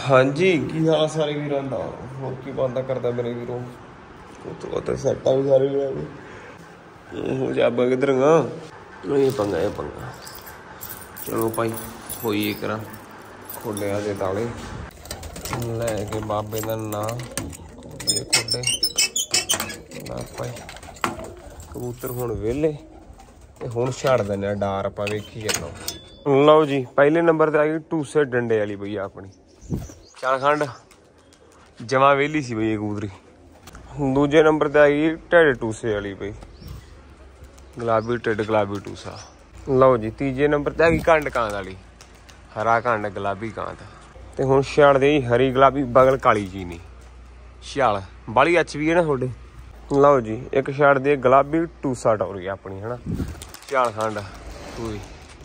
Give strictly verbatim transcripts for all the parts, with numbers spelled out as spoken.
हाँ जी की हाल सारे वीरों का होर की बनता करता मेरे वीरों तो तो सैटा भी सारे वीरों हो जा किधर गा ये पंगा ये पंगा चलो भाई होइए करा खोले आजे ताले लैके बाबे का नाम खोले खोले ना भाई कबूतर हुण वेले हुण छड़ देने डार आप वेखी चलो। लो जी पहले नंबर ते आ गई टूसे डंडे वाली भैया अपनी चाल खंड जमा वेली सी भई कबूतरी। दूजे नंबर ते आ गई ढिड टूसे वाली बई गुलाबी ढिड गुलाबी टूसा। लो जी तीजे नंबर ते आ गई कंड कांद वाली हरा कंड गुलाबी कांद ते हुण छड़ दे हरी गुलाबी बगल काली चीनी छाल बाली अच भी है ना थोड़े। लो जी एक छड़ दे गुलाबी टूसा टोरी अपनी है ना चाल खंड पूरी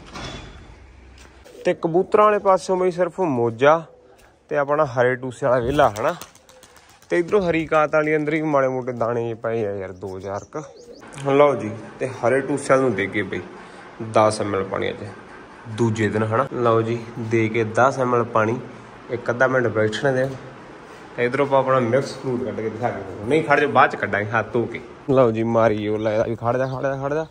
ते कबूतर वाले पासों बई सिर्फ मोजा ते अपना हरे टूसे वाला वेला है ना ते इधरों हरी कात वाली अंदर ही माड़े मोटे दाने पे है यार दो हजार क। लो जी ते हरे टूसे वाले दे के बई दस एम एल पानी अज दूजे दिन है ना। लो जी दे के दस एम एल पानी एक अद्धा मिनट बैठने दे इधरों आप अपना मिक्स फ्रूट कट के दिखा के नहीं खड़ जा बाद च कटा हाथ धो के। लो जी मारी वो लै खड़ जा खड़ जा खड़ जा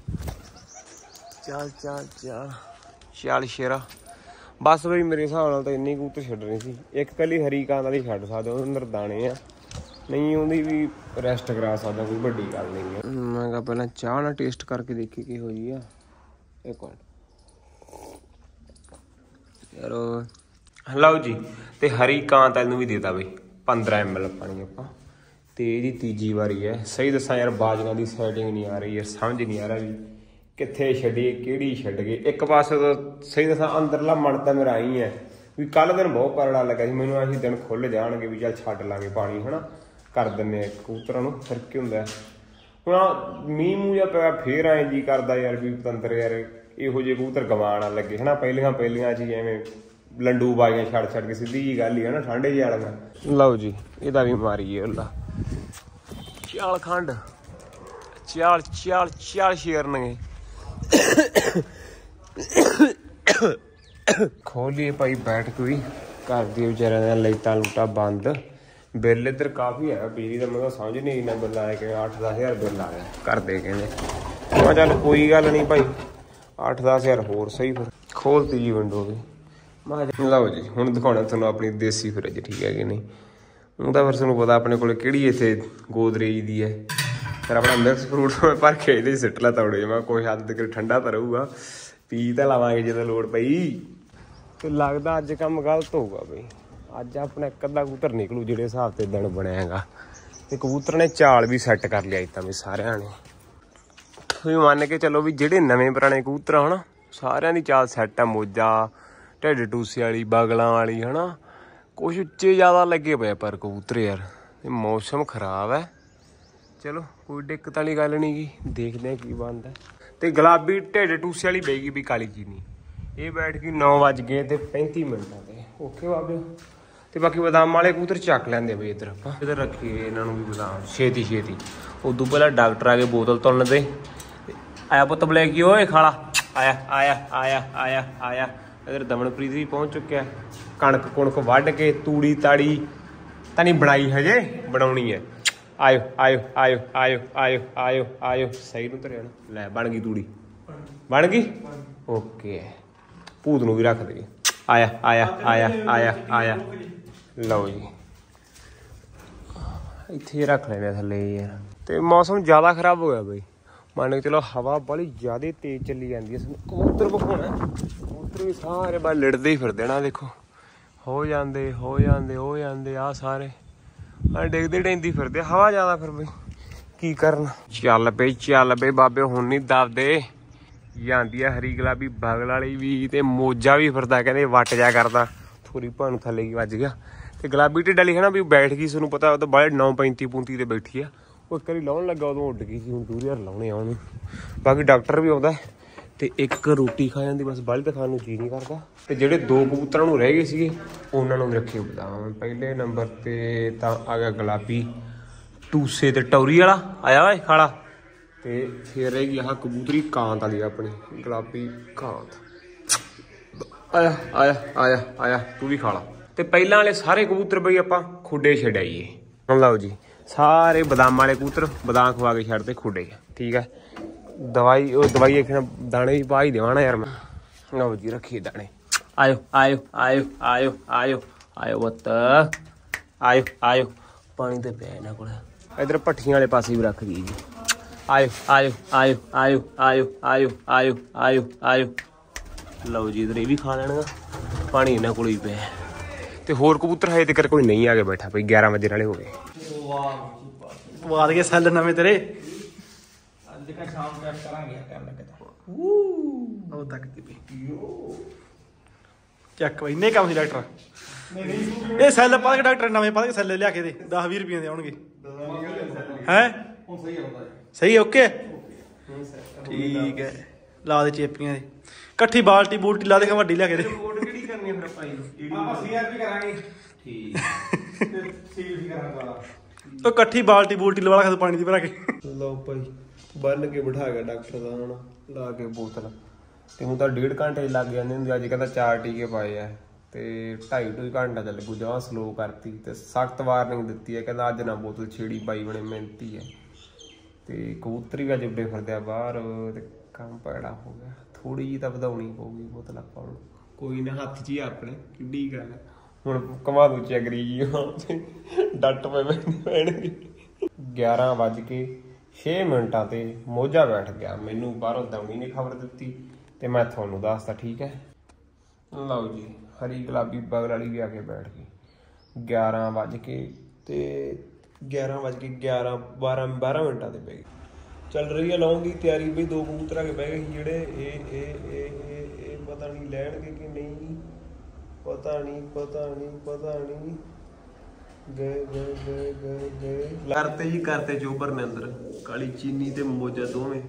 चल चल चल चल शेरा बस बई मेरे हिसाब नाल तो इन्नी कबूतर छड्डनी सी एक कली हरी कांद वाली छड्ड सकदे ओहदे अंदर दाने आ नहीं ओहदी भी रेस्ट करा सकदा कोई बड़ी गल नहीं है। मैं कहा पहले चाह ना टेस्ट करके देखी की होई आ एक मिनट यार। लो जी ते हरी कांत वाली भी देता बई पंद्रह एम एल पानी आपां ते इहदी तीजी वारी है। सही दसां यार बाजियां दी सैटिंग नहीं आ रही है समझ नहीं आ रहा भी कित्थे छड्डिए किहड़ी छड्ड गए। एक पासे तो सही दसां अंदरला मन तां मेरा आई है भी कल दिन बहुत करड़ा लगा सी मैनूं असीं दिन खुल जाणगे भी चल छड्ड लांगे पानी है ना कर दिन्ने कबूतरां नूं फिर की हुंदा हुण मींह मूंह जिहा पिया फिर ऐं जी करदा यार भी पतंदर यार इहो ਜਿਹੇ कबूतर गवा ना लगे है ना पहलियां पहलियां च एवें लंडू बाजियां छड़ छड़ के सीधी जी गल ही है ना ठंडे जी वालियां। लो जी इहदा भी मारीए उल्ला चाल खंड चाल चाल चाल शेरनगे खोलिए भाई बैठ कोई घर दी बेचारे लाइटां लूटां बंद बिल इधर काफ़ी है बिजली का मतलब समझ नहीं इन्ना बिल आया कि अठ दस हज़ार बिल आ गया घर दे कहते मैं चल कोई गल नहीं भाई अठ दस हज़ार होर सही फिर खोलती जी विंडो भी मैं लो जी हुण दिखाना तुहानूं अपनी देसी फ्रिज ठीक है कि नहीं हूँ तो फिर तुहानूं पता अपने कोल किहड़ी इत्थे गोदरेज दी है फिर अपना मिक्स फ्रूट भर के ये सिट ला तौड़े मैं कुछ हद तक ठंडा तो रहूगा पी तो लावांगे जो लोड़ पई तो लगता अज काम गलत होगा बई अज अपना एक अद्धा कबूतर निकलू जिहड़े हिसाब से दिन बनया हैगा ते कबूतर ने चाल भी सैट कर लिया इतना भी सारिਆਂ ने भी मान के चलो भी जिहड़े नवें पुराने कबूतर है ना सारिਆਂ दी चाल सैट है मोजा ढिड टूसे वाली बगलों वाली है ना कुछ उच्चे ज़्यादा लगे पे पर कबूतर यार मौसम खराब है चलो कोई दिक्कत वाली गल नहीं गी देखते हैं की बनता है। तो गुलाबी ढिड टूसे वाली बेगी भी काली चीनी ये बैठ गई नौ वज गए तो पैंती मिनटा से ओके बाबे तो बाकी बदाम वाले कबूतर चक लेंगे बई इधर आप इधर रखिए इन्हों भी बदाम छेती छेती उदू पहले डॉक्टर आ गए बोतल तुलन दे आया पुत ब्लैक की ओए खाला आया आया आया आया आया इधर दमनप्रीत भी पहुँच चुका है कणक कुणक वढ़ के तूड़ी ताड़ी तो नहीं बनाई हजे बनानी है आयो आयो आयो आयो आयो आयो आयो सही नूं धरिया ना लै बन गई तूड़ी बन गई ओके भूत नूं भी रख दे आया आया आया आया आया लो जी इत्थे रख लेने थल्ले यार। तो मौसम ज़्यादा खराब हो गया बई मान के चलो हवा बड़ी ज़्यादा तेज चली जाती है कबूतर विखाना कबूतर भी सारे बार लिड़ते ही फिरदे ना देखो हो जाते हो जाते हो जाते आ सारे डिगते डेंदी फिरदे हवा ज़्यादा फिर बई की करना चल पे चल पे बाबे हुण नहीं दबदे जाती है हरी गुलाबी बगल वाली भी तो मोजा भी फिरदा कहते वट जा करता थोड़ी भानू थले की वज गया तो गुलाबी ढिड वाली है ना भी बैठ गई तुहानूं पता तो बड़े नौ पैंती पूंती ते बैठी है वो एक बारी लाउण लगा उदों उड गई सी हुण दूर यार लाउणे आ उहनूं बाकी डॉक्टर भी आउंदा ते एक रोटी खा जाती बस बाहली तो खाण नूं जी नहीं करता ते जिहड़े दो कबूतरां नूं रह गए सीगे उहनां नूं रखे बदाम पहले नंबर ते तां आ गया गुलाबी टूसे ते टौरी वाला आया वा खाला ते फिर रहेगी आह कबूतरी कांत वाली अपनी गुलाबी कांत आया आया आया आया तू भी खा ला ਤੇ ਪਹਿਲਾਂ ਵਾਲੇ ਸਾਰੇ ਕਬੂਤਰ ਬਈ ਆਪਾਂ ਖੁੱਡੇ ਛਡਾਈਏ। ਹੁਣ ਲਓ ਜੀ ਸਾਰੇ ਬਦਾਮ ਵਾਲੇ ਕਬੂਤਰ ਬਦਾਮ ਖਵਾ ਕੇ ਛੱਡਦੇ ਖੁੱਡੇ। ਠੀਕ ਹੈ ਦਵਾਈ ਉਹ ਦਵਾਈ ਇੱਕ ਦਾਣੇ ਵੀ ਪਾ ਹੀ ਦੇਵਾਂ ਨਾ ਯਾਰ ਮੈਂ। ਲਓ ਜੀ ਰੱਖੀਏ ਦਾਣੇ। ਆਇਓ ਆਇਓ ਆਇਓ ਆਇਓ ਆਇਓ ਆਇਓ ਬੱਤ ਆਇਓ ਆਇਓ ਪਾਣੀ ਤੇ ਪਿਆ ਇਹਨਾਂ ਕੋਲ। ਇਧਰ ਭੱਠੀਆਂ ਵਾਲੇ ਪਾਸੇ ਵੀ ਰੱਖ ਦਈਏ ਜੀ। ਆਇਓ ਆਇਓ ਆਇਓ ਆਇਓ ਆਇਓ ਆਇਓ ਆਇਓ ਆਇਓ ਆਇਓ। ਲਓ ਜੀ ਇਧਰ ਇਹ ਵੀ ਖਾ ਲੈਣਗਾ ਪਾਣੀ ਇਹਨਾਂ ਕੋਲ ਹੀ ਪਿਆ। ਤੇ ਹੋਰ ਕਬੂਤਰ ਹਜੇ ਤੱਕ ਕੋਈ ਨਹੀਂ ਆ ਕੇ ਬੈਠਾ ਬਈ ਗਿਆਰਾਂ ਵਜੇ ਨਾਲੇ ਹੋ ਗਏ। ਪਵਾ ਦੇ ਸੈੱਲ ਨਵੇਂ ਤੇਰੇ ਅੱਜ ਕਾ ਸ਼ਾਮ ਨੂੰ ਕਰਾਂਗੇ ਟਾਈਮ ਲੱਗਦਾ। ਉਹ ਤੱਕ ਦੀ ਪਈ ਚੱਕ ਬਈ ਇੰਨੇ ਕੰਮ ਸੀ ਡਾਕਟਰ। ਇਹ ਸੈੱਲ ਪਾ ਕੇ ਡਾਕਟਰ ਨਵੇਂ ਪਾ ਕੇ ਸੈੱਲ ਲਿਆ ਕੇ ਦੇ ਦਸ ਵੀਹ ਰੁਪਏ ਦੇ ਆਉਣਗੇ ਹੈ। ਸਹੀ ਓਕੇ ਠੀਕ ਹੈ ਲਾ ਦੇ ਚੇਪੀਆਂ ਦੇ ਇਕੱਠੀ ਬਾਲਟੀ ਬੂਲਟੀ ਲਾ ਦੇ ਵੱਡੀ ਲਿਆ ਕੇ ਦੇ। ਕਿਹੜੀ ਕਰਨੀ ਹੈ ਫਿਰ ਆਪਾਂ ਆਪਾਂ ਸੀਆਰਪੀ ਕਰਾਂਗੇ। ਠੀਕ ਤੇ ਸੀਵੀ ਕਰਾਂਗੇ ਵਾਲਾ ਉਹ ਇਕੱਠੀ ਬਾਲਟੀ ਬੂਲਟੀ ਲਵਾ ਕੇ ਪਾਣੀ ਦੀ ਭਰਾ ਕੇ। ਲਓ ਭਾਈ ਬੰਨ ਕੇ ਬਿਠਾ ਗਿਆ ਡਾਕਟਰ ਦਾ ਹੁਣ ਲਾ ਕੇ ਬੋਤਲ। ਤੇ ਹੁਣ ਤਾਂ ਡੇਢ ਘੰਟੇ ਲੱਗ ਜਾਂਦੇ ਹੁੰਦੇ ਅੱਜ ਕਹਿੰਦਾ ਚਾਰ ਟੀਕੇ ਪਾਏ ਆ ਤੇ ਢਾਈ ਢਾਈ ਘੰਟਾ ਚੱਲ ਲੱਗੂ ਜਮਾਂ ਸਲੋ ਕਰਤੀ ਤੇ ਸਖਤ ਵਾਰਨਿੰਗ ਦਿੱਤੀ ਹੈ ਕਹਿੰਦਾ ਅੱਜ ਨਾ ਬੋਤਲ ਛੇੜੀ ਬਾਈ ਬਣੇ ਮਿਹਨਤੀ ਹੈ। ਤੇ ਕਬੂਤਰੀ ਵੀ ਅੱਜ ਉੱਡੇ ਫਿਰਦੇ ਆ ਬਾਹਰ ਤੇ ਕੰਮ ਪੈੜਾ ਹੋ ਗਿਆ। ਥੋੜੀ ਜਿਹੀ ਤਾਂ ਵਧਾਉਣੀ ਪਊਗੀ ਬੋਤਲ ਆਪਾਂ ਨੂੰ ਕੋਈ ਨਾ ਹੱਥ 'ਚ ਹੀ ਆਪਣੇ ਕਿੱਡੀ ਗੱਲ ਹੁਣ ਘੁਮਾ ਦੂ ਚੈਗਰੀ ਜੀ ਡੱਟ ਪਏ ਪੈਣਗੇ। ਗਿਆਰਾਂ ਵੱਜ ਕੇ ਛੇ ਮਿੰਟਾਂ ਤੇ ਮੋਝਾ ਬੈਠ ਗਿਆ। ਮੈਨੂੰ ਬਾਹਰੋਂ ਦਵਣੀ ਨੇ ਖਬਰ ਦਿੱਤੀ ਤੇ ਮੈਂ ਤੁਹਾਨੂੰ ਦੱਸਤਾ। ਠੀਕ ਹੈ ਲਓ ਜੀ ਹਰੀ ਗੁਲਾਬੀ ਬਗਲ ਵਾਲੀ ਵੀ ਆ ਕੇ ਬੈਠ ਗਈ। ਗਿਆਰਾਂ ਵੱਜ ਕੇ ਤੇ ਗਿਆਰਾਂ ਵੱਜ ਕੇ ਗਿਆਰਾਂ ਬਾਰਾਂ ਬਾਰਾਂ ਮਿੰਟਾਂ ਤੇ ਪੈ ਗਈ। ਚੱਲ ਰਹੀ ਹੈ ਲਾਉਣ ਦੀ ਤਿਆਰੀ ਬਈ। ਦੋ ਕਬੂਤਰ ਆ ਕੇ ਬਹਿ ਗਏ ਜਿਹੜੇ ਇਹ ਇਹ ਇਹ ਇਹ ਪਤਾ ਨਹੀਂ ਲੈਣਗੇ ਕਿ ਨਹੀਂ ਪਤਾ ਨਹੀਂ ਪਤਾ ਨਹੀਂ ਪਤਾ ਨਹੀਂ ਗਏ ਗਏ ਗਏ ਗਏ ਗਏ ਕਰਤੇ ਜੀ ਕਰਤੇ ਚੋਬਰ ਨੇ ਅੰਦਰ ਕਾਲੀ ਚੀਨੀ ਤੇ ਮੋਜਾ ਦੋਵੇਂ।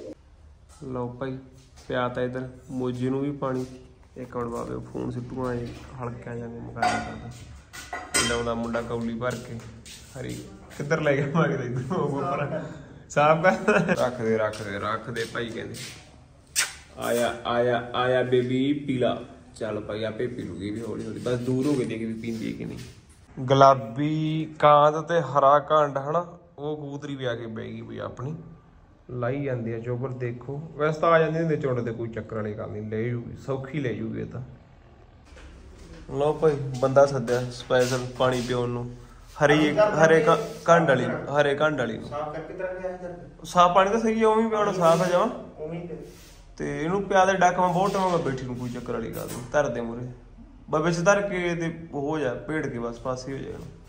ਲਓ ਭਾਈ ਪਿਆ ਤਾਂ ਇੱਧਰ ਮੋਜੇ ਨੂੰ ਵੀ ਪਾਣੀ। ਇੱਕ ਮਿੰਟ ਬਾਬੇ ਫੋਨ ਸਿੱਟੂ ਆਏ ਹਲਕਿਆ ਜਾਂਦੇ ਮੁਕਾਇਆ ਕਰਦਾ ਲਾਉਂਦਾ ਮੁੰਡਾ ਕੌਲੀ ਭਰ ਕੇ। ਹਰੀ ਕਿੱਧਰ ਲੈ ਗਿਆ ਮੰਗਦੇ ਇੱਧਰ ਉੱਪਰ ਸਾਫ ਕਰ ਰੱਖਦੇ ਰੱਖਦੇ ਰੱਖਦੇ ਭਾਈ ਕਹਿੰਦੇ ਆਇਆ ਆਇਆ ਆਇਆ ਬੇਬੀ ਪੀਲਾ। ਚੱਲ ਭਾਈ ਆਪੇ ਪੀ ਲੂਗੀ ਵੀ ਹੌਲੀ ਹੌਲੀ ਬਸ ਦੂਰ ਹੋ ਕੇ ਦੇਖ ਵੀ ਪੀਂਦੀ ਹੈ ਕਿ ਨਹੀਂ। ਗੁਲਾਬੀ ਕਾਂਦ ਤੇ ਹਰਾ ਘੰਡ ਹਨਾ ਉਹ ਕਬੂਤਰੀ ਵੀ ਆ ਕੇ ਬਹਿ ਗਈ ਬਈ ਆਪਣੀ ਲਾਈ ਜਾਂਦੀ ਆ ਚੋਬਰ। ਦੇਖੋ ਵੈਸੇ ਤਾਂ ਆ ਜਾਂਦੇ ਹੁੰਦੇ ਚੁੰਡ ਤੇ ਕੋਈ ਚੱਕਰ ਵਾਲੀ ਗੱਲ ਨਹੀਂ ਲੈ ਜੂਗੀ ਸੌਖੀ ਲੈ ਜੂਗੀ ਇਹ ਤਾਂ। ਲਓ ਭਾਈ ਬੰਦਾ ਸੱਦਿਆ ਸਪੈਸ਼ਲ ਪਾਣੀ ਪਿਉਣ ਨੂੰ। ਹਰੀ ਹਰੇ ਘੰਡ ਵਾਲੀ ਹਰੇ ਘੰਡ ਵਾਲੀ ਨੂੰ ਸਾਫ ਕਰਕੇ ਤਰ੍ਹਾਂ ਗਿਆ ਇੱਧਰ ਸਾਫ ਪਾਣੀ ਤਾਂ ਸਹੀ ਹੈ ਉਵੇਂ ਪਿਆਉਣਾ ਸਾਫ ਹੈ ਜਮਾਂ ਉਵੇਂ ਤੇ ਇਹਨੂੰ ਪਿਆ ਦੇ ਡੱਕ ਮੈਂ ਬਹੁਤ ਟਾਈਮ ਬੈਠੀ ਨੂੰ ਕੋਈ ਚੱਕਰ ਵਾਲੀ ਗੱਲ ਨਹੀਂ। ਧਰ ਦੇ ਮੂਰੇ ਬਸ ਵਿੱਚ ਧਰ ਕੇ ਤੇ ਹੋ ਜਾ ਭੇੜ ਕੇ ਬਸ ਪਾਸੇ ਹੋ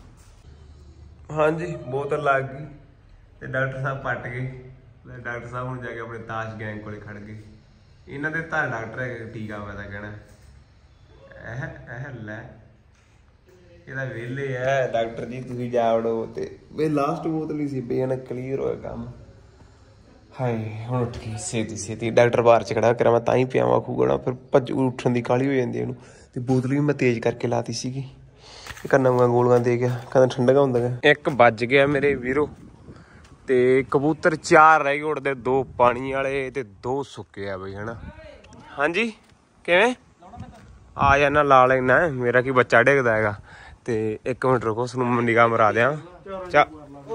ਜਾਏਗਾ। ਹਾਂਜੀ ਬੋਤਲ ਲੱਗ ਗਈ ਤੇ ਡਾਕਟਰ ਸਾਹਿਬ ਪੱਟ ਗਏ। ਡਾਕਟਰ ਸਾਹਿਬ ਹੁਣ ਜਾ ਕੇ ਆਪਣੇ ਤਾਸ਼ ਗੈਂਗ ਕੋਲੇ ਖੜ ਗਏ। ਇਹਨਾਂ ਦੇ ਤਾਂ ਡਾਕਟਰ ਹੈ ਟੀਕਾ ਮੈਂ ਤਾਂ ਕਹਿਣਾ ਇਹ ਇਹ ਲੈ ਇਹਦਾ ਵਿਹਲੇ ਹੈ ਡਾਕਟਰ ਜੀ ਤੁਸੀਂ ਜਾ ਵੜੋ। ਤੇ ਬਈ ਲਾਸਟ ਬੋਤਲ ਹੀ ਸੀ ਬਈ ਇਹਨਾਂ ਕਲੀਅਰ ਹੋਇਆ ਕੰਮ। ਹਾਏ ਹੁਣ ਉੱਠ ਗਈ ਛੇਤੀ ਛੇਤੀ ਡਾਕਟਰ ਬਾਹਰ ਚ ਖੜਾ ਕਰਾਂ ਮੈਂ ਤਾਂ ਹੀ ਪਿਆਵਾਂ ਖੂਗਣਾ ਫਿਰ ਭੱਜ ਉੱਠਣ ਦੀ ਕਾਹਲੀ ਹੋ ਜਾਂਦੀ ਇਹਨੂੰ। ਤੇ ਬੋਤਲ ਵੀ ਮੈਂ ਤੇਜ਼ ਕਰਕੇ ਲਾਤੀ ਸੀਗੀ ਕੰਨਾਂ ਵਾਂਗਾਂ ਗੋਲੀਆਂ ਦੇ ਗਿਆ ਕਹਿੰਦਾ ਠੰਡਾ ਹੁੰਦਾ। ਇੱਕ ਵੱਜ ਗਿਆ ਮੇਰੇ ਵੀਰੋ ਤੇ ਕਬੂਤਰ ਚਾਰ ਰਹਿ ਗਏ ਉੜਦੇ ਦੋ ਪਾਣੀ ਵਾਲੇ ਤੇ ਦੋ ਸੁੱਕੇ ਆ ਬਈ ਹਨਾ। ਹਾਂਜੀ ਕਿਵੇਂ ਆ ਜਾਣਾ ਲਾ ਲੈਣਾ ਮੇਰਾ ਕੀ ਬੱਚਾ ਡਿੱਗਦਾ ਹੈਗਾ। ਤੇ ਇੱਕ ਮਿੰਟ ਰੁਕੋ ਉਸਨੂੰ ਨਿਗਾਹ ਮਰਾ ਦਿਆਂ। ਚਾ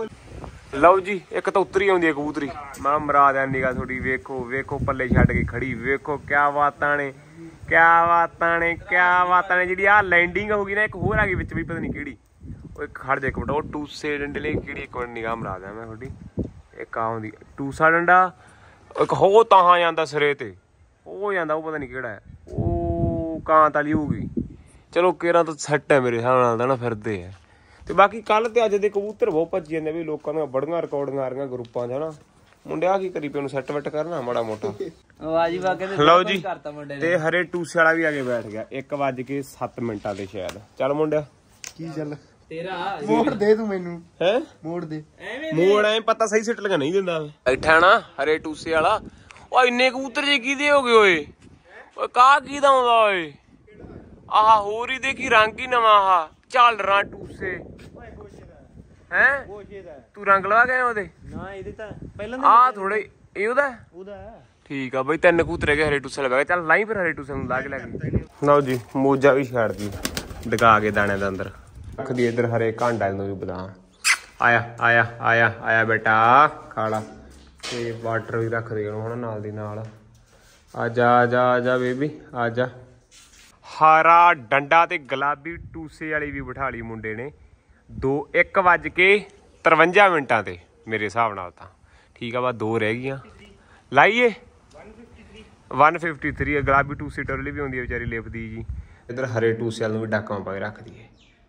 ਲਓ ਜੀ ਇੱਕ ਤਾਂ ਉਤਰੀ ਆਉਂਦੀ ਹੈ ਕਬੂਤਰੀ ਮੈਂ ਮਰਾ ਦਿਆਂ ਨਿਗਾਹ ਥੋੜੀ। ਵੇਖੋ ਵੇਖੋ ਪੱਲੇ ਛੱਡ ਕੇ ਖੜੀ ਵੇਖੋ ਕਿਆ ਬਾਤਾਂ ਨੇ ਕਿਆ ਬਾਤਾਂ ਨੇ ਕਿਆ ਬਾਤਾਂ ਨੇ। ਜਿਹੜੀ ਆਹ ਲੈਂਡਿੰਗ ਹੋ ਗਈ ਨਾ ਇੱਕ ਹੋਰ ਆ ਗਈ ਵਿੱਚ ਵੀ ਪਤਾ ਨਹੀਂ ਕਿਹੜੀ ਉਹ ਇੱਕ ਖੜ ਜਾ ਇੱਕ ਮਿੰਟ ਉਹ ਟੂਸੇ ਡੰਡੇ ਲਈ ਕਿਹੜੀ ਇੱਕ ਮਿੰਟ ਨਿਗਾਹ ਮਰਾ ਦਿਆਂ ਮੈਂ ਤੁਹਾਡੀ। ਇੱਕ ਆਉਂਦੀ ਟੂਸਾ ਡੰਡਾ ਇੱਕ ਹੋ ਤਾਂ ਜਾਂਦਾ ਸਿਰੇ ਤੇ ਉਹ ਜਾਂਦਾ ਉਹ ਪਤਾ ਨਹੀਂ ਕਿਹੜਾ ਹੈ ਉਹ ਕਾਂਤ ਵਾਲੀ ਹੋਊਗੀ। ਚਲੋ ਕੇਰਾਂ ਤਾਂ ਸੈੱਟ ਹੈ ਮੇਰੇ ਹਿਸਾਬ ਨਾਲ ਤਾਂ ਨਾ ਫਿਰਦੇ ਆ। ਤੇ ਬਾਕੀ ਕੱਲ ਤੇ ਅੱਜ ਦੇ ਕਬੂਤਰ ਬਹੁਤ ਭੱਜੀ ਜਾਂਦੇ ਵੀ ਲੋਕਾਂ ਦੀਆਂ ਬੜੀਆਂ ਰਿਕਾਰਡਿੰਗਾਂ ਆ ਰਹੀਆਂ ਗਰੁੱਪਾਂ 'ਚ ਹਨਾ। ਮੁੰਡਿਆ ਕੀ ਕਰੀ ਪਏ ਉਹਨੂੰ ਸੈੱਟ ਵੈਟ ਕਰਨਾ ਮਾੜਾ ਮੋਟਾ। ਲਓ ਜੀ ਤੇ ਹਰੇ ਟੂਸੇ ਵਾਲਾ ਵੀ ਆ ਕੇ ਬੈਠ ਗਿਆ ਇੱਕ ਵੱਜ ਕੇ ਸੱਤ ਮਿੰਟਾਂ ਤੇ ਸ਼ਾਇਦ। ਚੱਲ ਮੁੰਡਿਆ ਕੀ ਚੱਲ ਤੇਰਾ ਮੋੜ ਦੇ ਤੂੰ ਮੈਨੂੰ ਹੈ ਮੋੜ ਦੇ ਮੋੜ ਐ ਪਤਾ ਸਹੀ ਸਿੱਟ ਲਗਾ ਨਹੀਂ ਦਿੰਦਾ ਬੈਠਾ ਨਾ ਹਰੇ ਟੂਸੇ ਵਾਲਾ। ਉਹ ਇੰਨੇ ਕਬੂਤਰ ਜੇ ਕਿਹਦੇ ਹੋ ਗਏ ਓਏ ਓਏ ਕਾਹ ਕਿਹਦਾ ਆਉਂਦਾ ਓਏ ਆਹ ਹੋਰ ਹੀ ਦੇਖੀ ਰੰਗ ਹੀ ਨਵਾਂ ਆਹ ਝਾਲਰਾਂ ਟੂਸੇ ਹੈ ਤੂੰ ਰੰਗ ਲਵਾ ਗਿਆ ਉਹਦੇ ਨਾ ਇਹਦੇ ਤਾਂ ਪਹਿਲਾਂ ਆ ਥੋੜੇ ਇਹ ਉਹਦਾ ਉਹਦਾ ਠੀਕ ਆ ਬਈ ਤਿੰਨ ਕਬੂਤਰ ਹੈਗੇ ਹਰੇ ਟੂਸੇ ਲਗਾ ਚੱਲ ਲਾਈ ਫਿਰ ਹਰੇ ਟੂਸੇ ਨੂੰ ਲਾ ਕੇ ਲੈ ਕੇ। ਲਓ ਜੀ ਮੋਜਾ ਵੀ ਛੱਡ ਦੀ ਦਿਖਾ ਕੇ ਦਾਣੇ ਦੇ ਅੰਦਰ ਰੱਖਦੀ ਇੱਧਰ ਹਰੇ ਘਾਂਡਾ ਨੂੰ ਵੀ ਬਦਾਮ ਆਇਆ ਆਇਆ ਆਇਆ ਆਇਆ ਬੇਟਾ ਖਾ ਲਾ ਤੇ ਵਾਟਰ ਵੀ ਰੱਖ ਦੇ ਉਹਨੂੰ ਹੁਣ ਨਾਲ ਦੀ ਨਾਲ ਆ ਜਾ ਆ ਜਾ ਆ ਜਾ ਬੇਬੀ ਆ ਜਾ ਹਰਾ ਡੰਡਾ ਤੇ ਗੁਲਾਬੀ ਟੂਸੇ ਵਾਲੀ ਵੀ ਬਿਠਾ ਲਈ ਮੁੰਡੇ ਨੇ ਦੋ ਇੱਕ ਵੱਜ ਕੇ ਤਰਵੰਜਾ ਮਿੰਟਾਂ ਤੇ ਮੇਰੇ ਹਿਸਾਬ ਨਾਲ ਤਾਂ ਠੀਕ ਆ ਬਸ ਦੋ ਰਹਿ ਗਈਆਂ ਲਾਈਏ ਇੱਕ ਸੌ ਤਿਆਲੀ ਗੁਲਾਬੀ ਟੂਸੇ ਟਰਲੀ ਵੀ ਹੁੰਦੀ ਹੈ ਵਿਚਾਰੀ ਲਿਫਦੀ ਜੀ ਇੱਧਰ ਹਰੇ ਟੂਸੇ ਵਾਲ ਨੂੰ ਵੀ ਡਾਕਾਂ ਪਾ ਕੇ ਰੱਖ ਦਈਏ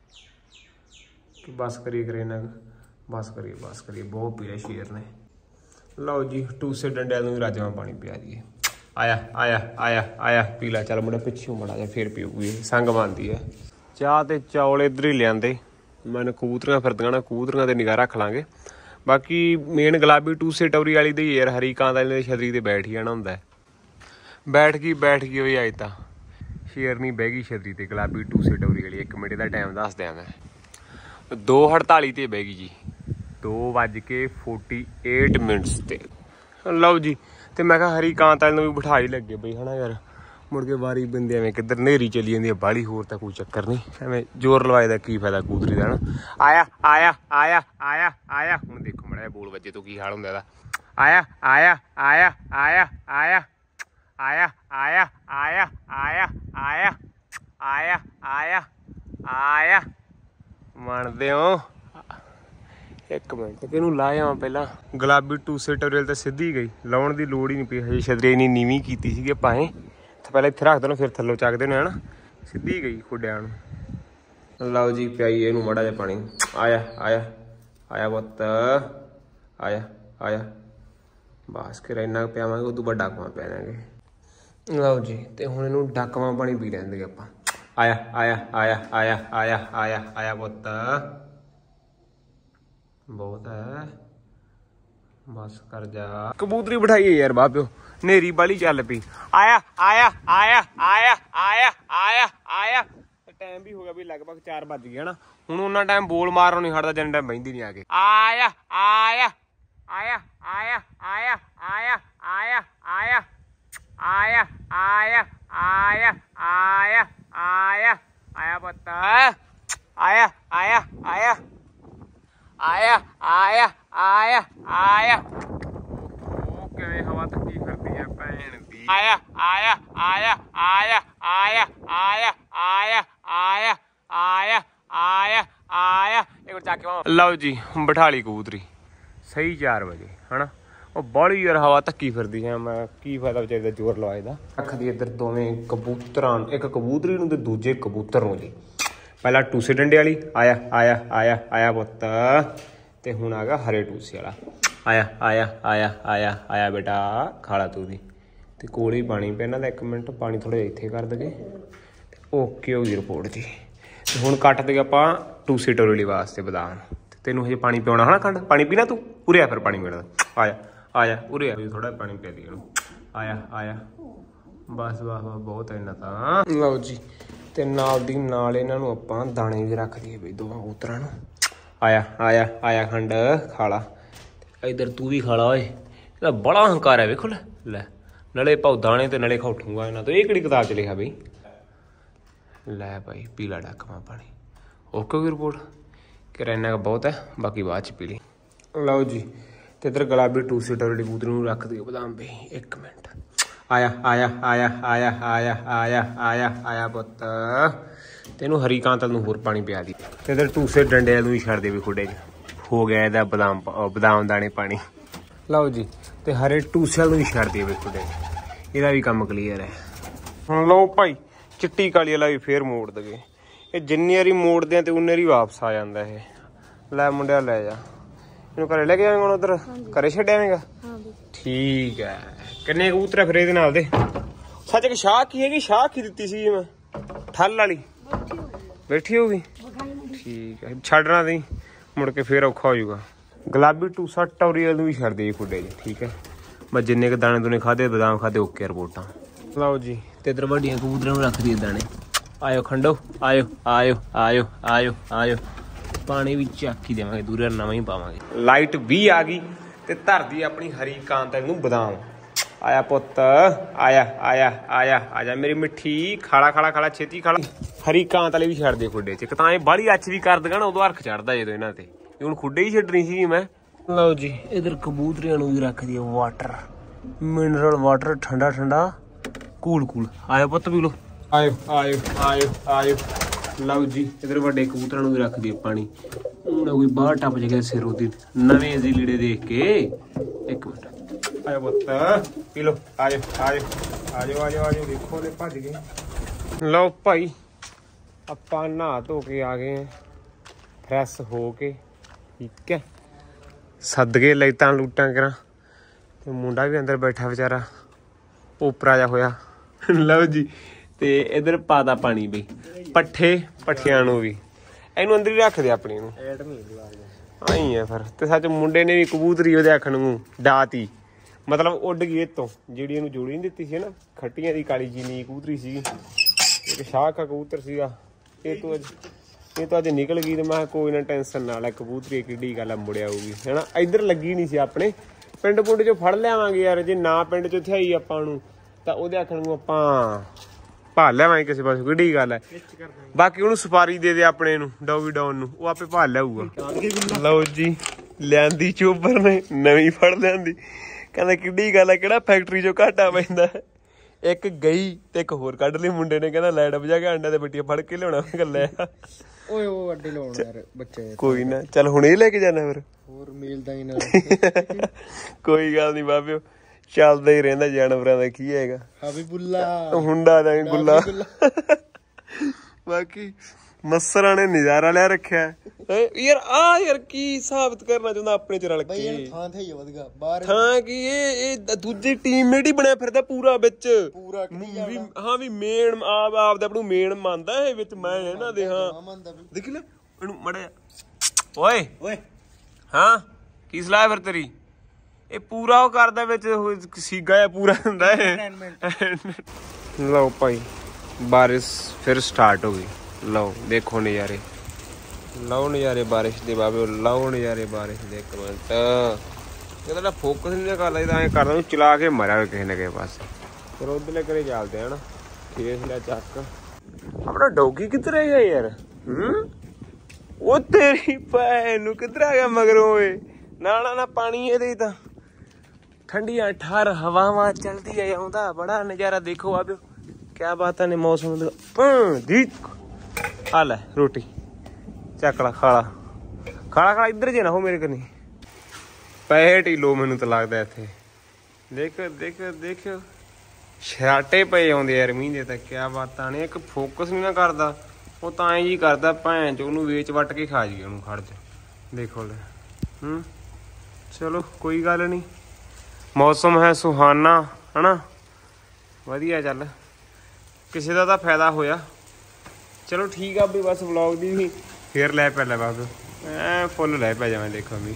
ਬਸ ਕਰੀਏ ਕਰੇ ਨਾ ਬਸ ਕਰੀਏ ਬਸ ਕਰੀਏ ਬਹੁਤ ਪੀਆ ਸ਼ੇਰ ਨੇ ਲਓ ਜੀ ਟੂਸੇ ਡੰਡਿਆਂ ਨੂੰ ਵੀ ਰਾਜਮਾ ਪਾਣੀ ਪਿਆ ਦਈਏ ਆਇਆ ਆਇਆ ਆਇਆ ਆਇਆ ਪੀਲਾ ਚੱਲ ਮੁੰਡਾ ਪਿੱਛੋਂ ਮੜਾ ਜਾ ਫਿਰ ਪੀਊਗੀ ਸੰਗ ਬਣਦੀ ਹੈ ਚਾਹ ਤੇ ਚੌਲ ਇੱਧਰ ਹੀ ਲਿਆਂਦੇ ਮੈਨੂੰ ਕਬੂਤਰੀਆਂ ਫਿਰਦੀਆਂ ਨਾ ਕਬੂਤਰੀਆਂ ਤੇ ਨਿਗਾਹ ਰੱਖ ਲਾਂਗੇ ਬਾਕੀ ਮੇਨ ਗੁਲਾਬੀ ਟੂਸੇ ਟੌਰੀ ਵਾਲੀ ਦੇ ਯਾਰ ਹਰੀ ਕਾਂ ਦਾ ਇਹਨੇ ਛਤਰੀ ਤੇ ਬੈਠ ਹੀ ਜਾਣਾ ਹੁੰਦਾ ਬੈਠ ਗਈ ਬੈਠ ਗਈ ਹੋਈ ਅੱਜ ਤਾਂ ਸ਼ੇਰਨੀ ਬਹਿ ਗਈ ਛਤਰੀ ਤੇ ਗੁਲਾਬੀ ਟੂਸੇ ਟੌਰੀ ਵਾਲੀ ਇੱਕ ਮਿੰਟ ਦਾ ਟਾਈਮ ਦੱਸ ਦਿਆਂ ਮੈਂ ਦੋ ਅੜਤਾਲੀ ਤੇ ਬਹਿ ਗਈ ਜੀ ਦੋ ਵੱਜ ਕੇ ਫੋਰਟੀ ਏਟ ਮਿੰਟਸ ਤੇ ਲਓ ਜੀ ਤੇ ਮੈਂ ਕਿਹਾ ਹਰੀ ਕਾਂ ਤਾਂ ਨੂੰ ਵੀ ਬਿਠਾ ਹੀ ਲੱਗੇ ਬਈ ਹਨਾ ਯਾਰ ਮੁੜ ਕੇ ਵਾਰੀ ਬੰਦੇ ਐਵੇਂ ਕਿੱਧਰ ਨੇਰੀ ਚਲੀ ਜਾਂਦੀ ਹੈ ਬਾਹਲੀ ਹੋਰ ਤਾਂ ਕੋਈ ਚੱਕਰ ਨਹੀਂ ਐਵੇਂ ਜ਼ੋਰ ਲਵਾਏ ਦਾ ਕੀ ਫਾਇਦਾ ਕਬੂਤਰੀ ਦਾ ਹਨਾ ਆਇਆ ਆਇਆ ਆਇਆ ਆਇਆ ਆਇਆ ਹੁਣ ਦੇਖੋ ਮਾੜਾ ਜਿਹਾ ਬੋਲ ਵੱਜੇ ਤੋਂ ਕੀ ਹਾਲ ਹੁੰਦਾ ਇਹਦਾ ਆਇਆ ਆਇਆ ਆਇਆ ਆਇਆ ਆਇਆ ਆਇਆ ਆਇਆ ਆਇਆ ਆਇਆ ਆਇਆ ਆਇਆ ਆਇਆ ਆਇਆ ਮੰਨਦੇ ਹੋ ਇੱਕ ਮਿੰਟ ਕਿਹਨੂੰ ਲਾਇਆ ਪਹਿਲਾਂ ਗੁਲਾਬੀ ਟੂਸੇ ਟੋਰੀਅਲ ਤਾਂ ਸਿੱਧੀ ਗਈ ਲਾਉਣ ਦੀ ਲੋੜ ਹੀ ਨਹੀਂ ਪਈ ਹਜੇ ਛਤਰੀ ਇੰਨੀ ਨੀਵੀਂ ਕੀਤੀ ਸੀਗੀ ਭਾਵੇਂ ਪਹਿਲਾਂ ਇੱਥੇ ਰੱਖ ਦੇਣਾ ਫਿਰ ਥੱਲੋਂ ਚੱਕਦੇ ਨੇ ਹਨਾ ਸਿੱਧੀ ਗਈ ਖੁੱਡਿਆਂ ਨੂੰ ਲਓ ਜੀ ਪਿਆਈ ਇਹਨੂੰ ਮਾੜਾ ਜਿਹਾ ਪਾਣੀ ਆਇਆ ਆਇਆ ਆਇਆ ਪੁੱਤ ਆਇਆ ਆਇਆ ਬਸ ਫਿਰ ਇੰਨਾ ਪਿਆਵਾਂਗੇ ਉਦੋਂ ਵੱਡਾ ਡਾਕਵਾਂ ਪੈ ਜਾਣਗੇ ਲਓ ਜੀ ਤੇ ਹੁਣ ਇਹਨੂੰ ਡਾਕਵਾਂ ਪਾਣੀ ਪੀ ਲੈਂਦੇ ਆਪਾਂ ਆਇਆ ਆਇਆ ਆਇਆ ਆਇਆ ਆਇਆ ਆਇਆ ਆਇਆ ਪੁੱਤ ਬਹੁਤ ਹੈ ਬਸ ਕਰ ਜਾ ਕਬੂਤਰੀ ਬਿਠਾਈਏ ਯਾਰ ਬਾਪਿਓ ਨੇਰੀ ਵਾਲੀ ਚੱਲ ਪਈ ਆਇਆ ਆਇਆ ਆਇਆ ਆਇਆ ਆਇਆ ਆਇਆ ਆਇਆ ਟਾਈਮ ਵੀ ਹੋ ਗਿਆ ਵੀ ਲਗਭਗ ਚਾਰ ਵੱਜ ਗਏ ਹਨਾ ਹੁਣ ਉਹਨਾਂ ਟਾਈਮ ਬੋਲ ਮਾਰਨੋਂ ਨਹੀਂ ਹਟਦਾ ਜਿੰਨਾ ਟਾਈਮ ਬਹਿੰਦੀ ਨਹੀਂ ਆ ਕੇ ਆਇਆ ਆਇਆ ਆਇਆ ਆਇਆ ਆਇਆ ਆਇਆ ਆਇਆ ਆਇਆ ਆਇਆ ਆਇਆ ਆਇਆ ਆਇਆ ਆਇਆ ਆਇਆ ਪੁੱਤ ਆਇਆ ਆਇਆ ਆਇਆ ਆਇਆ ਆਇਆ ਆਇਆ ਆਇਆ ਉਹ ਕਿਵੇਂ ਹਵਾ ਥੱਕੀ ਫਿਰਦੀ ਆ ਭੈਣ ਦੀ ਆਇਆ ਆਇਆ ਆਇਆ ਆਇਆ ਆਇਆ ਆਇਆ ਆਇਆ ਆਇਆ ਆਇਆ ਆਇਆ ਆਇਆ ਇਹ ਕੋ ਚੱਕ ਕੇ ਲਓ ਜੀ ਬਿਠਾ ਲਈ ਕਬੂਤਰੀ ਸਹੀ ਚਾਰ ਵਜੇ ਹਨਾ ਉਹ ਬਾਹਲੀ ਯਾਰ ਹਵਾ ਧੱਕੀ ਫਿਰਦੀ ਆ ਮੈਂ ਕੀ ਫਾਇਦਾ ਵਿਚਾਰੇ ਦਾ ਜ਼ੋਰ ਲਵਾਏ ਦਾ ਰੱਖਦੀ ਇੱਧਰ ਦੋਵੇਂ ਕਬੂਤਰਾਂ ਇੱਕ ਕਬੂਤਰੀ ਨੂੰ ਤੇ ਦੂਜੇ ਕਬੂਤਰ ਨੂੰ ਜੀ ਪਹਿਲਾਂ ਟੂਸੇ ਡੰਡੇ ਵਾਲੀ ਆਇਆ ਆਇਆ ਆਇਆ ਆਇਆ ਪੁੱਤ ਤੇ ਹੁਣ ਆ ਗਿਆ ਹਰੇ ਟੂਸੇ ਵਾਲਾ ਆਇਆ ਆਇਆ ਆਇਆ ਆਇਆ ਆਇਆ ਬੇਟਾ ਖਾਲਾ ਤੂੰ ਵੀ ਤੇ ਕੋਲ ਹੀ ਪਾਣੀ ਪਿਆ ਇਹਨਾਂ ਦਾ ਇੱਕ ਮਿੰਟ ਪਾਣੀ ਥੋੜਾ ਜਿਹਾ ਇੱਥੇ ਕਰ ਦਗੇ ਤੇ ਓਕੇ ਹੋ ਗਈ ਰਿਪੋਰਟ ਜੀ ਤੇ ਹੁਣ ਕੱਟ ਦੇ ਆਪਾਂ ਟੂਸੇ ਟੋਰੀ ਵਾਸਤੇ ਬਦਾਮ ਤੇ ਤੈਨੂੰ ਹਜੇ ਪਾਣੀ ਪਿਉਣਾ ਹਨਾ ਖੰਡ ਪਾਣੀ ਪੀਣਾ ਤੂੰ ਉਰੇ ਆ ਫਿਰ ਪਾਣੀ ਪੀਣਾ ਆਇਆ ਆਇਆ ਉਰੇ ਆ ਥੋੜਾ ਪਾਣੀ ਪਿਆ ਦੀ ਇਹਨੂੰ ਆਇਆ ਆਇਆ ਬਸ ਬਸ ਬਹੁਤ ਇੰਨਾ ਤਾਂ ਲਓ ਜੀ ਤੇ ਨਾਲ ਦੀ ਨਾਲ ਇਹਨਾਂ ਨੂੰ ਆਪਾਂ ਦਾਣੇ ਵੀ ਰੱਖ ਦਈਏ ਬਈ ਦੋਵਾਂ ਕਬੂਤਰਾਂ ਨੂੰ ਆਇਆ ਆਇਆ ਆਇਆ ਖੰਡ ਖਾ ਲਾ ਇੱਧਰ ਤੂੰ ਵੀ ਖਾ ਲਾ ਓਏ ਇਹਦਾ ਬੜਾ ਹੰਕਾਰ ਹੈ ਵੇਖੋ ਲੈ ਲੈ ਨਾਲੇ ਭਾਉ ਦਾਣੇ ਤੇ ਨਾਲੇ ਖਾਉਠੂਗਾ ਇਹਨਾਂ ਤੋਂ ਇਹ ਕਿਹੜੀ ਕਿਤਾਬ ਚ ਲਿਖਿਆ ਬਈ ਲੈ ਭਾਈ ਪੀਲਾ ਡਾਕਵਾਂ ਪਾਣੀ ਓਕੇ ਵੀ ਰਿਪੋਰਟ ਕਿ ਇੰਨਾ ਬਹੁਤ ਹੈ ਬਾਕੀ ਬਾਅਦ ਚ ਪੀ ਲਈ ਲਓ ਜੀ ਤੇ ਇੱਧਰ ਗੁਲਾਬੀ ਟੂਸੇ ਟੋਰੀ ਕਬੂਤਰ ਨੂੰ ਰੱਖ ਦਿਓ ਬਦਾਮ ਬਈ ਇੱਕ ਮਿੰਟ ਆਇਆ ਆਇਆ ਆਇਆ ਆਇਆ ਆਇਆ ਆਇਆ ਆਇਆ ਆਇਆ ਪੁੱਤ ਤੈਨੂੰ ਹਰੀ ਕਾਂਤਲ ਨੂੰ ਹੋਰ ਪਾਣੀ ਪਿਆ ਦੀ ਤੇ ਇੱਧਰ ਟੂਸੇ ਡੰਡੇ ਨੂੰ ਹੀ ਛੱਡ ਦੇ ਵੀ ਖੁੱਡੇ ਚ ਹੋ ਗਿਆ ਇਹਦਾ ਬਦਾਮ ਬਦਾਮ ਦਾਣੇ ਪਾਣੀ ਲਓ ਜੀ ਤੇ ਹਰੇ ਟੂਸੇ ਨੂੰ ਹੀ ਛੱਡ ਦੇ ਵੀ ਖੁੱਡੇ ਚ ਇਹਦਾ ਵੀ ਕੰਮ ਕਲੀਅਰ ਹੈ ਹੁਣ ਲਓ ਭਾਈ ਚਿੱਟੀ ਕਾਲੀ ਵਾਲਾ ਵੀ ਫੇਰ ਮੋੜ ਦਗੇ ਇਹ ਜਿੰਨੀ ਵਾਰੀ ਮੋੜਦੇ ਆ ਤੇ ਉਨੇ ਵਾਰੀ ਵਾਪਸ ਆ ਜਾਂਦਾ ਇਹ ਲੈ ਮੁੰਡਿਆ ਲੈ ਜਾ ਇਹਨੂੰ ਘਰੇ ਲੈ ਕੇ ਜਾਵੇਂਗਾ ਹੁਣ ਉਧਰ ਘਰੇ ਛੱਡ ਆਵੇਂਗਾ ਠੀਕ ਹੈ ਕਿੰਨੇ ਕਬੂਤਰ ਫਿਰ ਇਹਦੇ ਨਾਲ ਦੇ ਸੱਚ ਇੱਕ ਸ਼ਾਹ ਕੀ ਹੈਗੀ ਸ਼ਾਹ ਕੀ ਦਿੱਤੀ ਸੀ ਮੈਂ ਠੱਲ ਵਾਲੀ ਬੈਠੀ ਹੋਊਗੀ ਠੀਕ ਹੈ ਛੱਡਣਾ ਨਹੀਂ ਮੁੜ ਕੇ ਫੇਰ ਔਖਾ ਹੋ ਜਾਊਗਾ ਗੁਲਾਬੀ ਟੂਸਾ ਟੌਰੀਅਲ ਨੂੰ ਵੀ ਛੱਡ ਦੇ ਖੁੱਡੇ ਜੀ ਠੀਕ ਹੈ ਮੈਂ ਜਿੰਨੇ ਕੁ ਦਾਣੇ ਦੂਣੇ ਖਾਦੇ ਬਦਾਮ ਖਾਦੇ ਓਕੇ ਰਿਪੋਰਟਾਂ ਲਓ ਜੀ ਤੇ ਇੱਧਰ ਵੱਡੀਆਂ ਕਬੂਤਰਾਂ ਨੂੰ ਰੱਖ ਦਈਏ ਦਾਣੇ ਆਇਓ ਖੰਡੋ ਆਇਓ ਆਇਓ ਆਇਓ ਆਇਓ ਆਇਓ ਪਾਣੀ ਵੀ ਚੱਕ ਹੀ ਦੇਵਾਂਗੇ ਦੂਰੇ ਨਵਾਂ ਹੀ ਪਾਵਾਂਗੇ ਲਾਈਟ ਵੀ ਆ ਗਈ ਤੇ ਧਰਦੀ ਆਪਣੀ ਹਰੀ ਕਾਂਤਲ ਨੂੰ ਬਦਾਮ ਆਇਆ ਪੁੱਤ ਆਇਆ ਆਇਆ ਆਇਆ ਆ ਜਾ ਮੇਰੀ ਮਿੱਠੀ ਖਾਲਾ ਖਾਲਾ ਖਾਲਾ ਛੇਤੀ ਖਾਲਾ ਹਰੀ ਕਾਂਤ ਵਾਲੇ ਵੀ ਛੱਡ ਦੇ ਖੁੱਡੇ ਚ ਇੱਕ ਤਾਂ ਇਹ ਬਾਹਲੀ ਅੱਛ ਵੀ ਕਰ ਦੇਗਾ ਨਾ ਉਦੋਂ ਹਰਖ ਚੜਦਾ ਜਦੋਂ ਇਹਨਾਂ ਤੇ ਹੁਣ ਖੁੱਡੇ ਹੀ ਛੱਡਣੀ ਸੀ ਮੈਂ ਲਓ ਜੀ ਇਧਰ ਕਬੂਤਰਿਆਂ ਨੂੰ ਵੀ ਰੱਖ ਦਈਏ ਵਾਟਰ ਮਿਨਰਲ ਵਾਟਰ ਠੰਡਾ ਠੰਡਾ ਕੂਲ ਕੂਲ ਆਇਓ ਪੁੱਤ ਪੀ ਲੋ ਆਇਓ ਆਇਓ ਆਇਓ ਆਇਓ ਲਓ ਜੀ ਇਧਰ ਵੱਡੇ ਕਬੂਤਰਾਂ ਨੂੰ ਵੀ ਰੱਖ ਦਈਏ ਪਾਣੀ ਉਹਨਾਂ ਕੋਈ ਬਾਹਰ ਟੱਪ ਜਗੇ ਸਿਰ ਉਹਦੀ ਨਵੇਂ ਜੀ ਲੀੜੇ ਦੇਖ ਕੇ ਇੱਕ ਮਿੰਟ ਆਇਓ ਪੁੱਤ ਪੀ ਲੋ ਆਇਓ ਆਇਓ ਆਜੋ ਆਜੋ ਆਜੋ ਦੇਖੋ ਨੇ ਭੱਜ ਗਏ ਲਓ ਭਾਈ ਆਪਾਂ ਨਹਾ ਧੋ ਕੇ ਆ ਗਏ ਫਰੈਸ਼ ਹੋ ਕੇ ਠੀਕ ਹੈ ਸਦਕੇ ਲਾਈਟਾਂ ਲੂਟਾਂ ਕਰਾਂ ਤੇ ਮੁੰਡਾ ਵੀ ਅੰਦਰ ਬੈਠਾ ਵਿਚਾਰਾ ਉਪਰਾ ਜਾ ਹੋਇਆ ਲਓ ਜੀ ਤੇ ਇਧਰ ਪਾਦਾ ਪਾਣੀ ਬਈ ਪੱਠੇ ਪੱਠਿਆਂ ਨੂੰ ਵੀ ਇਹਨੂੰ ਅੰਦਰ ਹੀ ਰੱਖਦੇ ਆਪਣੀ ਨੂੰ ਆਈ ਆ ਫਿਰ ਤੇ ਸੱਚ ਮੁੰਡੇ ਨੇ ਵੀ ਕਬੂਤਰੀ ਉਹਦੇ ਅੱਖ ਨੂੰ ਡਾਤੀ ਮਤਲਬ ਉੱਡ ਗਈ ਇਤੋਂ ਜਿਹੜੀ ਇਹਨੂੰ ਜੋੜੀ ਨਹੀਂ ਦਿੱਤੀ ਸੀ ਨਾ ਖੱਟੀਆਂ ਦੀ ਕਾਲੀ ਜੀਨੀ ਕਬੂਤਰੀ ਸੀ ਇੱਕ ਸ਼ਾਖਾ ਕਬੂਤਰ ਸੀਗਾ ਇਹ ਤੋਂ ਅੱਜ ਇਹ ਤਾਂ ਅੱਜ ਨਿਕਲ ਗਈ ਤੇ ਮੈਂ ਕੋਈ ਨਾ ਟੈਨਸ਼ਨ ਨਾ ਲੈ ਕਬੂਤਰੀ ਕਿੱਡੀ ਗੱਲ ਆ ਮੁੜਿਆ ਆਊਗੀ ਹੈਨਾ ਇੱਧਰ ਲੱਗੀ ਨਹੀਂ ਸੀ ਆਪਣੇ ਪਿੰਡ ਪੁੰਡ ਚੋਂ ਫੜ ਲਿਆਵਾਂਗੇ ਯਾਰ ਜੇ ਨਾ ਪਿੰਡ ਚੋਂ ਥਿਆਈ ਆਪਾਂ ਨੂੰ ਤਾਂ ਉਹਦੇ ਆਖਣ ਨੂੰ ਆਪਾਂ ਭਾਲ ਲਿਆਵਾਂਗੇ ਕਿਸੇ ਪਾਸੇ ਕਿੱਡੀ ਗੱਲ ਹੈ ਬਾਕੀ ਉਹਨੂੰ ਸਪਾਰੀ ਦੇ ਦੇ ਆਪਣੇ ਨੂੰ ਡੌਗੀ ਡਾਊਨ ਨੂੰ ਉਹ ਆਪੇ ਭਾਲ ਲਿਆਊਗਾ ਲਓ ਜੀ ਲਿਆਂਦੀ ਚੋਬਰ ਨੇ ਨਵੀਂ ਫੜ ਲਿਆਂਦੀ ਕਹਿੰਦਾ ਕਿੱਡੀ ਗੱਲ ਹੈ ਕਿਹੜਾ ਫੈਕਟਰੀ ਚੋਂ ਘਾਟਾ ਪੈਂਦਾ ਇੱਕ ਗਈ ਤੇ ਇੱਕ ਹੋਰ ਕੱਢ ਲਈ ਮੁੰਡੇ ਨੇ ਕਹਿੰਦਾ ਲਾਈਟ ਵਜਾ ਕੇ ਅੰਡਾ ਤੇ ਬੱਟੀਆਂ ਫੜ ਕੇ ਲਿਆਉਣਾ ਮੈਂ ਗੱਲੇ ਓਏ ਉਹ ਅੱਡੇ ਲਾਉਣਾ ਯਾਰ ਬੱਚੇ ਕੋਈ ਨਾ ਚੱਲ ਹੁਣ ਇਹ ਲੈ ਕੇ ਜਾਣਾ ਫਿਰ ਹੋਰ ਮਿਲਦਾ ਹੀ ਨਾ ਕੋਈ ਗੱਲ ਨਹੀਂ ਬਾਬਿਓ ਚੱਲਦਾ ਹੀ ਰਹਿੰਦਾ ਜਾਨਵਰਾਂ ਦਾ ਕੀ ਹੈਗਾ ਹਬੀਬੁੱਲਾ ਹੁੰਦਾ ਦਾ ਗੁੱਲਾ ਬਾਕੀ ਮੱਸਰਾਂ ਨੇ ਨਜ਼ਾਰਾ ਲੈ ਰੱਖਿਆ ਯਾਰ ਆ ਯਾਰ ਕੀ ਸਾਬਤ ਕਰਨਾ ਚਾਹੁੰਦਾ ਆਪਣੇ ਚ ਰਲ ਕੇ ਥਾਂ ਤੇ ਹੀ ਵਧਗਾ ਬਾਹਰ ਥਾਂ ਕੀ ਇਹ ਇਹ ਦੂਜੀ ਟੀਮਮੇਟ ਹੀ ਬਣਿਆ ਫਿਰਦਾ ਪੂਰਾ ਵਿੱਚ ਪੂਰਾ ਹਾਂ ਵੀ ਮੇਨ ਆਪ ਆਪਦਾ ਆਪਣੂ ਮੇਨ ਮੰਨਦਾ ਇਹ ਵਿੱਚ ਮੈਂ ਇਹਨਾਂ ਦੇ ਹਾਂ ਦੇਖ ਲੈ ਇਹਨੂੰ ਮੜਿਆ ਓਏ ਓਏ ਹਾਂ ਕੀ ਸਲਾਹ ਫਿਰ ਤੇਰੀ ਇਹ ਪੂਰਾ ਉਹ ਕਰਦਾ ਵਿੱਚ ਸੀਗਾ ਪੂਰਾ ਹੁੰਦਾ ਲਓ ਭਾਈ ਬਾਰਿਸ਼ ਫਿਰ ਸਟਾਰਟ ਹੋ ਗਈ ਲਓ ਦੇਖੋ ਨਜ਼ਾਰੇ ਲਓ ਨਜ਼ਾਰੇ ਬਾਰਿਸ਼ ਦੇ ਬਾਬੇ ਲਓ ਨਜ਼ਾਰੇ ਬਾਰਿਸ਼ ਦੇ ਇੱਕ ਮਿੰਟ ਇਹਦਾ ਫੋਕਸ ਨਹੀਂ ਕਰ ਲੱਗਦਾ ਐਂ ਕਰਦਾ ਨੂੰ ਚਲਾ ਕੇ ਮਰਿਆ ਕਿਸੇ ਨਾ ਕਿਸੇ ਪਾਸੇ ਫਿਰ ਉਧਰਲੇ ਘਰੇ ਚੱਲਦੇ ਹਨ ਖੇਸ ਲਿਆ ਚੱਕ ਆਪਣਾ ਡੌਗੀ ਕਿੱਧਰ ਹੈ ਯਾਰ ਹੂੰ ਉਹ ਤੇਰੀ ਭੈਣ ਨੂੰ ਕਿੱਧਰ ਆ ਗਿਆ ਮਗਰੋਂ ਓਏ ਨਾ ਨਾ ਨਾ ਪਾਣੀ ਇਹਦੇ ਤਾਂ ਠੰਡੀਆਂ ਠਾਰ ਹਵਾਵਾਂ ਚਲਦੀ ਆ ਆਉਂਦਾ ਬੜਾ ਨਜ਼ਾਰਾ ਦੇਖੋ ਆਬਿਓ ਕਿਆ ਬਾਤਾਂ ਨੇ ਮੌਸਮ ਦਾ ਦੀ ਆ ਲੈ ਰੋਟੀ ਚੱਕ ਲਾ ਖਾਲਾ ਖਾਲਾ ਖਾਲਾ ਇੱਧਰ ਜੇ ਨਾ ਹੋ ਮੇਰੇ ਕਨੀ ਪੈਸੇ ਢੀਲੋ ਮੈਨੂੰ ਤਾਂ ਲੱਗਦਾ ਇੱਥੇ ਦੇਖ ਦੇਖ ਦੇਖ ਛਾਟੇ ਪਏ ਆਉਂਦੇ ਯਾਰ ਮੀਂਹ ਦੇ ਤਾਂ ਕਿਆ ਬਾਤਾਂ ਨੇ ਇੱਕ ਫੋਕਸ ਨਹੀਂ ਨਾ ਕਰਦਾ ਉਹ ਤਾਂ ਐਂ ਜੀ ਕਰਦਾ ਭੈਣ ਚ ਉਹਨੂੰ ਵੇਚ ਵੱਟ ਕੇ ਖਾ ਜੀ ਉਹਨੂੰ ਖੜ ਚ ਦੇਖੋ ਲੈ ਹੂੰ ਚਲੋ ਕੋਈ ਗੱਲ ਨਹੀਂ ਮੌਸਮ ਹੈ ਸੁਹਾਨਾ ਹਨਾ ਵਧੀਆ ਚੱਲ ਕਿਸੇ ਦਾ ਤਾਂ ਫਾਇਦਾ ਹੋਇਆ ਚਲੋ ਠੀਕ ਆ ਵੀ ਬਸ ਵਲੌਗ ਦੀ ਵੀ ਫੇਰ ਲੈ ਪੈ ਲੈ ਬਾਬੂ ਐ ਫੁੱਲ ਲੈ ਪੈ ਜਾਵਾਂ ਦੇਖੋ ਵੀ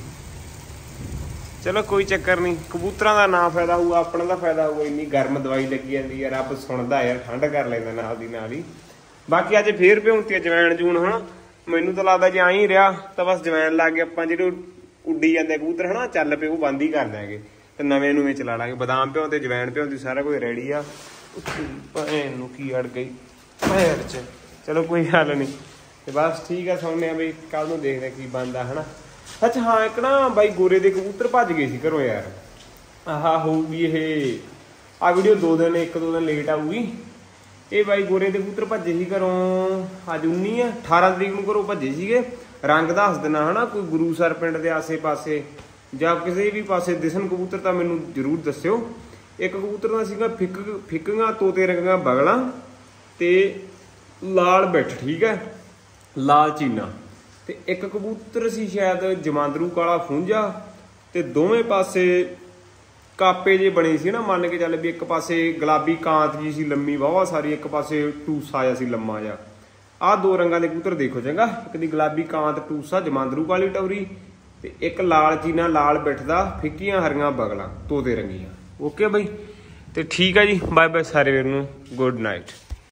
ਚਲੋ ਕੋਈ ਚੱਕਰ ਨਹੀਂ ਕਬੂਤਰਾਂ ਦਾ ਨਾ ਫਾਇਦਾ ਹੋਊਗਾ ਆਪਣਾ ਦਾ ਫਾਇਦਾ ਹੋਊਗਾ ਇੰਨੀ ਗਰਮ ਦਵਾਈ ਲੱਗੀ ਜਾਂਦੀ ਯਾਰ ਰੱਬ ਸੁਣਦਾ ਯਾਰ ਠੰਡ ਕਰ ਲੈਂਦਾ ਨਾਲ ਦੀ ਨਾਲ ਹੀ ਬਾਕੀ ਅੱਜ ਫੇਰ ਭਿਉਂਤੀ ਜਵੈਣ ਜੂਨ ਹਨਾ ਮੈਨੂੰ ਤਾਂ ਲੱਗਦਾ ਜੇ ਆਈ ਹੀ ਰਿਹਾ ਤਾਂ ਬਸ ਜਵੈਣ ਲਾ ਕੇ ਆਪਾਂ ਜਿਹੜੇ ਉੱਡੀ ਜਾਂਦੇ ਕਬੂਤਰ ਹਨਾ ਚੱਲ ਪਏ ਉਹ ਬੰਦ ਹੀ ਕਰ ਦਿਆਂਗੇ ਤੇ ਨਵੇਂ ਨੂਵੇਂ ਚਲਾ ਲਾਂਗੇ ਬਦਾਮ ਭਿਉਂ ਤੇ ਜਵੈਣ ਭਿਉਂਦੀ ਸਾਰਾ ਕੁਝ ਰੈਡੀ ਆ ਭੈਣ ਨੂੰ ਕੀ ਅੜ ਗਈ ਪੈਰ ਚ ਚਲੋ ਕੋਈ ਗੱਲ ਨਹੀਂ ਤੇ ਬਸ ਠੀਕ ਆ ਸੁਣਨੇ ਆ ਬਈ ਕੱਲ ਨੂੰ ਦੇਖਦੇ ਕੀ ਬਣਦਾ ਹਨਾ ਅੱਛਾ ਹਾਂ ਇੱਕ ਨਾ ਬਾਈ ਗੋਰੇ ਦੇ ਕਬੂਤਰ ਭੱਜ ਗਏ ਸੀ ਘਰੋਂ ਯਾਰ ਆਹ ਹੋਊਗੀ ਇਹ ਆ ਵੀਡੀਓ ਦੋ ਦਿਨ ਇੱਕ ਦੋ ਦਿਨ ਲੇਟ ਆਊਗੀ ਇਹ ਬਾਈ ਗੋਰੇ ਦੇ ਕਬੂਤਰ ਭੱਜੇ ਸੀ ਘਰੋਂ ਅੱਜ ਉੱਨੀ ਆ ਅਠਾਰਾਂ ਤਰੀਕ ਨੂੰ ਘਰੋਂ ਭੱਜੇ ਸੀਗੇ ਰੰਗ ਦੱਸ ਦੇਣਾ ਹਨਾ ਕੋਈ ਗੁਰੂਸਰ ਪਿੰਡ ਦੇ ਆਸੇ ਪਾਸੇ ਜਾਂ ਕਿਸੇ ਵੀ ਪਾਸੇ ਦਿਸਣ ਕਬੂਤਰ ਤਾਂ ਮੈਨੂੰ ਜ਼ਰੂਰ ਦੱਸਿਓ ਇੱਕ ਕਬੂਤਰ ਦਾ ਸੀਗਾ ਫਿੱਕ ਫਿੱਕੀਆਂ ਤੋਤੇ ਰੰਗੀਆਂ ਬਗਲਾਂ ਤੇ ਲਾਲ ਬਿੱਠ ਠੀਕ ਹੈ ਲਾਲ ਚੀਨਾ ਤੇ ਇੱਕ ਕਬੂਤਰ ਸੀ ਸ਼ਾਇਦ ਜਮਾਂਦਰੂ ਕਾਲਾ ਫੂੰਜਾ ਤੇ ਦੋਵੇਂ ਪਾਸੇ ਕਾਪੇ ਜੇ ਬਣੇ ਸੀ ਨਾ ਮੰਨ ਕੇ ਚੱਲ ਵੀ ਇੱਕ ਪਾਸੇ ਗੁਲਾਬੀ ਕਾਂਤ ਜੀ ਸੀ ਲੰਮੀ ਵਾਹਵਾ ਸਾਰੀ ਇੱਕ ਪਾਸੇ ਟੂਸਾ ਜਿਹਾ ਸੀ ਲੰਮਾ ਜਿਹਾ ਆਹ ਦੋ ਰੰਗਾਂ ਦੇ ਕਬੂਤਰ ਦੇਖੋ ਚੰਗਾ ਇੱਕ ਦੀ ਗੁਲਾਬੀ ਕਾਂਤ ਟੂਸਾ ਜਮਾਂਦਰੂ ਕਾਲੀ ਟੌਰੀ ਤੇ ਇੱਕ ਲਾਲ ਚੀਨਾ ਲਾਲ ਬਿੱਠਦਾ ਫਿੱਕੀਆਂ ਹਰੀਆਂ ਬਗਲਾਂ ਤੋਤੇ ਰੰਗੀਆਂ ਓਕੇ ਬਾਈ ਤੇ ਠੀਕ ਹੈ ਜੀ ਬਾਏ ਬਾਏ ਸਾਰੇ ਵੀਰ ਨੂੰ ਗੁੱਡ ਨਾਈਟ